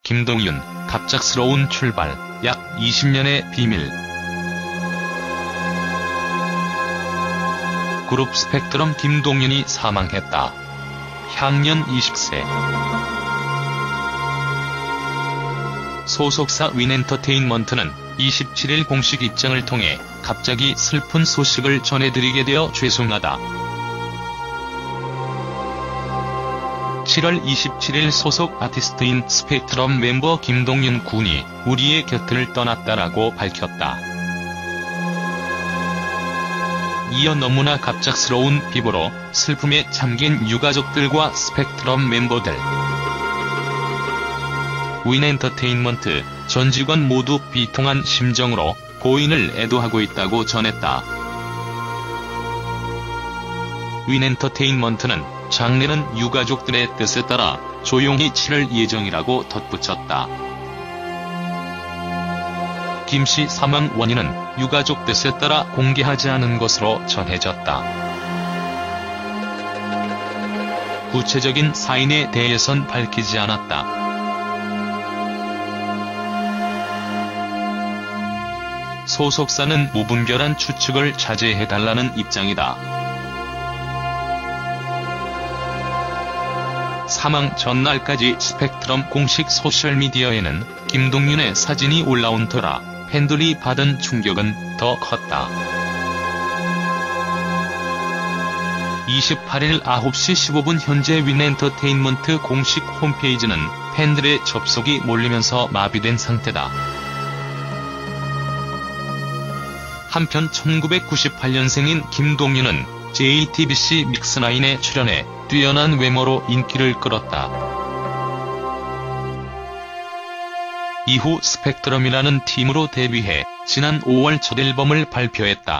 김동윤, 갑작스러운 출발, 약 20년의 비밀. 그룹 스펙트럼 김동윤이 사망했다. 향년 20세. 소속사 윈엔터테인먼트는 27일 공식 입장을 통해 갑자기 슬픈 소식을 전해드리게 되어 죄송하다. 7월 27일 소속 아티스트인 스펙트럼 멤버 김동윤 군이 우리의 곁을 떠났다라고 밝혔다. 이어 너무나 갑작스러운 비보로 슬픔에 잠긴 유가족들과 스펙트럼 멤버들, 윈엔터테인먼트 전 직원 모두 비통한 심정으로 고인을 애도하고 있다고 전했다. 윈엔터테인먼트는 장례는 유가족들의 뜻에 따라 조용히 치를 예정이라고 덧붙였다. 김씨 사망 원인은 유가족 뜻에 따라 공개하지 않은 것으로 전해졌다. 구체적인 사인에 대해선 밝히지 않았다. 소속사는 무분별한 추측을 자제해달라는 입장이다. 사망 전날까지 스펙트럼 공식 소셜미디어에는 김동윤의 사진이 올라온 터라 팬들이 받은 충격은 더 컸다. 28일 9시 15분 현재 윈엔터테인먼트 공식 홈페이지는 팬들의 접속이 몰리면서 마비된 상태다. 한편 1998년생인 김동윤은 JTBC 믹스9에 출연해 뛰어난 외모로 인기를 끌었다. 이후 스펙트럼이라는 팀으로 데뷔해 지난 5월 첫 앨범을 발표했다.